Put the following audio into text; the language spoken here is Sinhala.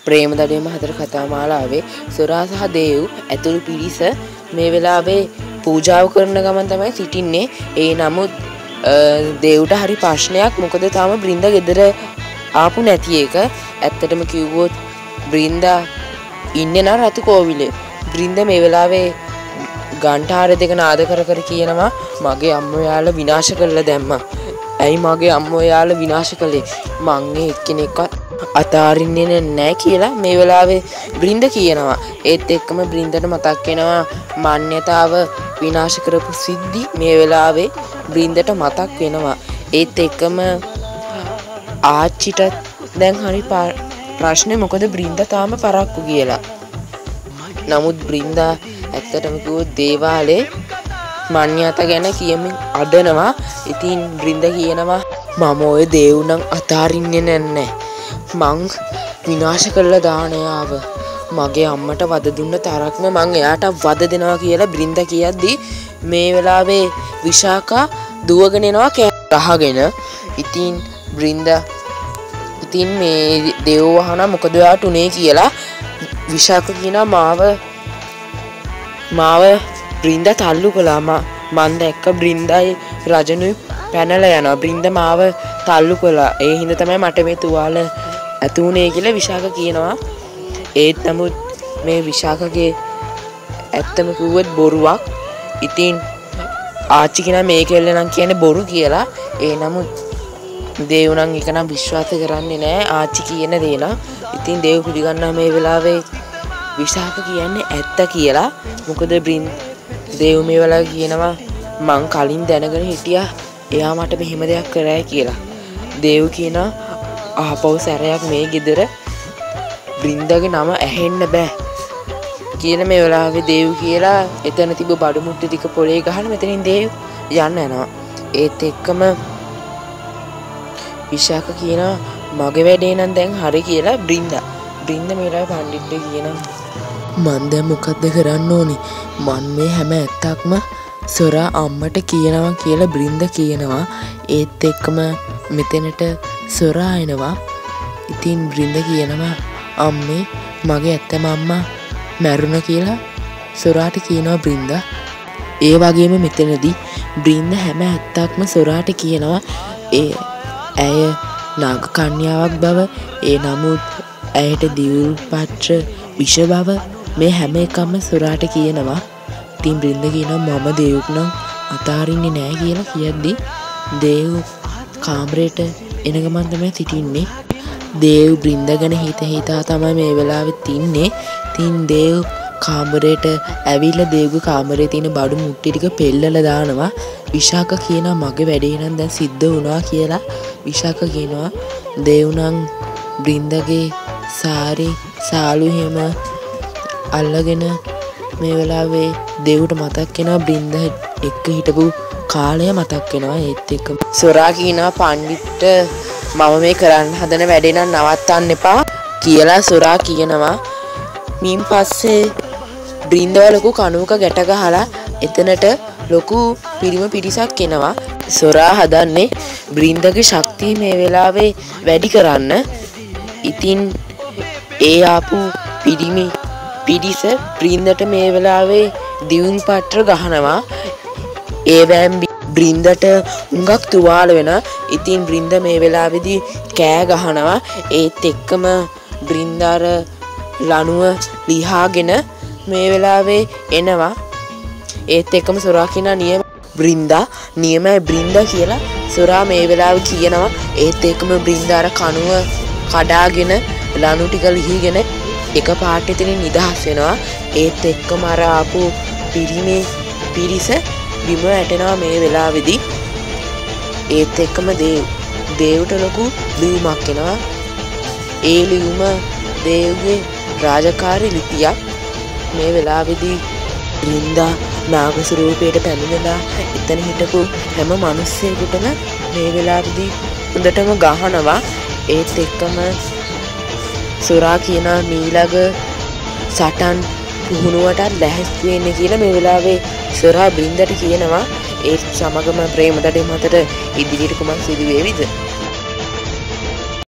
preamadadayama හතර කතා මාලාවේ සොරා සහ දේව් ඇතුළු පිරිස මේ වෙලාවේ පූජාව කරන ගමන් තමයි සිටින්නේ. ඒ නමුත් දේව්ට හරි ප්‍රශ්නයක්. මොකද තාම බ්‍රින්දා ගෙදර ආපු නැති එක. ඇත්තටම කිව්වොත් බ්‍රින්දා ඉන්නේ නා රතු කෝවිලේ. බ්‍රින්දා මේ වෙලාවේ ගන්ටාර දෙක නාද කර කර කියනවා මගේ අම්මෝ යාලා විනාශ කරලා දැම්මා. ඇයි මගේ අම්මෝ යාලා විනාශ කළේ? මං එක්කෙනෙක්වත් අතාරින්නේ නැහැ කියලා මේ වෙලාවේ බ්‍රින්දා කියනවා. ඒත් එක්කම බ්‍රින්දට මතක් වෙනවා මාන්‍යතාව විනාශ කරපු සිද්ධි මේ වෙලාවේ බ්‍රින්දට මතක් වෙනවා. ඒත් එක්කම ආච්චිට දැන් හරි ප්‍රශ්නේ මොකද බ්‍රින්දා තාම පරක්කු කියලා. නමුත් බ්‍රින්දා ඇත්තටම කිව්වොත් දේවාලේ මාන්‍යතා ගැන කියමින් අඬනවා. ඉතින් බ්‍රින්දා කියනවා මම ඔය දේව් නම් අතාරින්නේ නැහැ. මං විනාශ කළා දානයාව. මගේ අම්මට වද දුන්න තරක්ම මං එයාට වද දෙනවා කියලා බ්‍රින්දා කියද්දි මේ වෙලාවේ විශාඛා දුවගෙන එනවා ගහගෙන. ඉතින් බ්‍රින්දා මේ දේව වහන මොකද ඔයාට උනේ කියලා විශාඛා කියනවා මාව බ්‍රින්දා තල්ලු කළා. මං දැක්ක බ්‍රින්දායි රජනුයි පැනලා යනවා. බ්‍රින්දා මාව තල්ලු කළා. ඒ හින්දා තමයි මට මේ තුවාල ඇතුනේ කියලා විශාඛා කියනවා. ඒත් නමුත් මේ විශාඛගේ ඇත්තම කිව්වොත් බොරුවක්. ඉතින් ආච්චි කෙනා මේ කෙල්ල නම් කියන්නේ බොරු කියලා. ඒ නමුත් දේව් නම් එක නම් විශ්වාස කරන්නේ නැහැ ආච්චි කියන දේ නම්. ඉතින් දේව් පිළිගන්නවා මේ වෙලාවේ විශාඛ කියන්නේ ඇත්ත කියලා. මොකද දේව් මේ වෙලාවේ කියනවා මං කලින් දැනගෙන හිටියා එයා මට මෙහෙම දෙයක් කරයි කියලා. දේව් කියනවා ආපහු සැරයක් මේ ගෙදර බ්‍රින්දාගේ නම ඇහෙන්න බෑ කියලා මේ වෙලාවේ දේව් කියලා එතන තිබ්බ බඩු මුට්ටු ටික පොලේ ගහලා මෙතනින් දේව් යන්න යනවා. ඒත් එක්කම විශාඛ කියනවා මගේ වැඩේ නම් දැන් හරි කියලා බ්‍රින්දා මේ වෙලාවේ පණ්ඩිත්ට කියනවා මන් දැන් මොකද්ද කරන්න ඕනේ? මන් මේ හැම ඇත්තක්ම සොරා අම්මට කියනවා කියලා බ්‍රින්දා කියනවා. ඒත් එක්කම මෙතනට සොරා එනවා. ඉතින් බ්‍රින්දා කියනවා අම්මේ මගේ ඇත්තම අම්මා මැරුණා කියලා සොරාට කියනවා බ්‍රින්දා. ඒ වගේම මෙතනදී බ්‍රින්දා හැම ඇත්තක්ම සොරාට කියනවා. ඇය නාග කන්‍යාවක් බව, ඒ නමුත් ඇයට දිවුල් පත්‍ර විෂ බව මේ හැම එකම සොරාට කියනවා. ඉතින් බ්‍රින්දා කියනවා මම දේව්ක් නම් අතාරින්නේ නැහැ කියලා කියද්දි දේව් කාමරේට එන ගමන් තමයි සිටින්නේ. දේව් බ්‍රින්දා ගැන හිතා තමයි මේ වෙලාවෙත් ඉන්නේ. ඉතින් දේව් කාමරේට ඇවිල්ලා දේව්ගේ කාමරේ තියෙන බඩු මුට්ටි ටික පෙල්ලලා දානවා. විශාඛ කියනවා මගේ වැඩේ නම් දැන් සිද්ධ වුණා කියලා. විශාඛ කියනවා දේව් නම් බ්‍රින්දාගේ සාලු එහෙම අල්ලගෙන මේ වෙලාවේ දේව්ට මතක් වෙනවා බ්‍රින්දා එක්ක හිටපු කාලය මතක් වෙනවා. ඒත් එක්ක සොරා කියනවා පණ්ඩිත්ට මම මේ කරන්න හදන වැඩේ නම් නවත්තන්න එපා කියලා සොරා කියනවා. මින් පස්සේ බ්‍රින්දාව ලොකු කණුවක ගැට ගහලා එතනට ලොකු පිරිම පිරිසක් එනවා. සොරා හදන්නේ බ්‍රින්දාගේ ශක්තිය මේ වෙලාවේ වැඩි කරන්න. ඉතින් ඒ ආපු පිරිස බ්‍රින්දාට මේ වෙලාවේ දිවුල් පත්‍ර ගහනවා. ඒවැම් බ්‍රින්දාට හුඟක් තුවාල වෙනවා. ඉතින් බ්‍රින්දා මේ වෙලාවේදී කෑ ගහනවා. ඒත් එක්කම බ්‍රින්දාර ලණුව ලිහාගෙන මේ වෙලාවේ එනවා. ඒත් එක්කම සොරා කියනවා නියමයි බ්‍රින්දා කියලා සොරා මේ වෙලාවේ කියනවා. ඒත් එක්කම බ්‍රින්දාර කණුව කඩාගෙන ලණු ටික ලිහිගෙන එක පාට එතනින් නිදහස් වෙනවා. ඒත් එක්කම අර ආපු පිරිස බිම වැටෙනවා මේ වෙලාවේදී. ඒත් එක්කම දේව්ට ලොකු ලියුමක් එනවා. ඒ ලියුම දේව්ගේ රාජකාරී ලිපියක්. මේ වෙලාවේදී බ්‍රින්දා නාග ස්වරූපයට පැමිණලා එතන හිටපු හැම මිනිස්සෙකුටම මේ වෙලාවේදී හොඳටම ගහනවා. ඒත් එක්කම සොරා කියනවා මීළඟ සටන් පුහුණුවටත් ලැහැස්ති වෙන්න කියලා මේ වෙලාවේ සොරා බ්‍රින්දාට කියනවා. ඒත් සමගම ප්‍රේමදඩේ මතට ඉදිරියට කුමක් සිදු වේවිද?